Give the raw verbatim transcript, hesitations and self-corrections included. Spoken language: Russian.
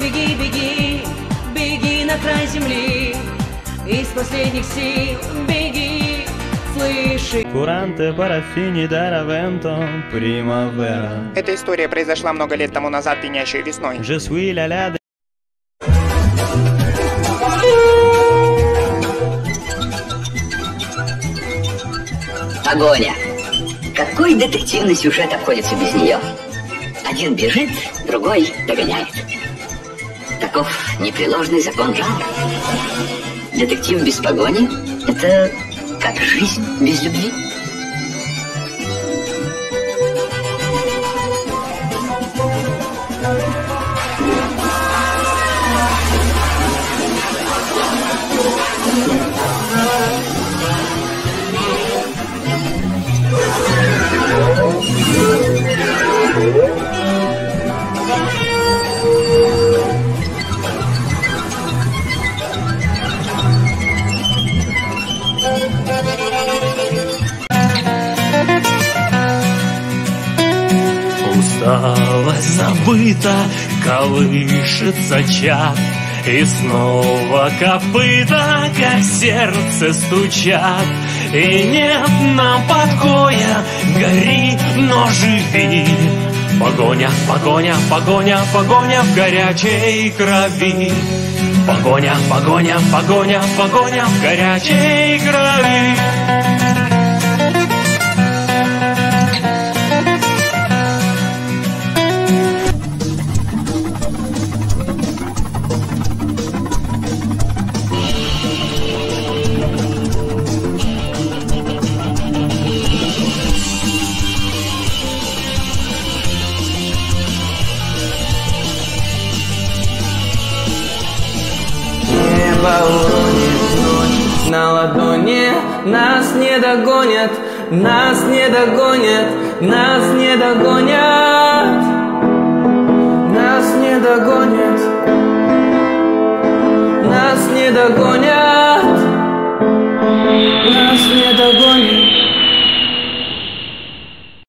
беги, беги, беги на край земли. Из последних сил беги, слыши. Куранте парафини даравенто примавера. Эта история произошла много лет тому назад, пьянящей весной. Je suis la la. Погоня. Какой детективный сюжет обходится без нее? Один бежит, другой догоняет. Таков непреложный закон жанра. Детектив без погони — это как жизнь без любви. Усталость забыта, колышется чад, и снова копыта, как сердце, стучат. И нет нам покоя, гори, но живи. Погоня, погоня, погоня, погоня в горячей крови. Погоня, погоня, погоня, погоня в горячей крови. На ладони нас не догонят, нас не догонят, нас не догонят, нас не догонят, нас не догонят.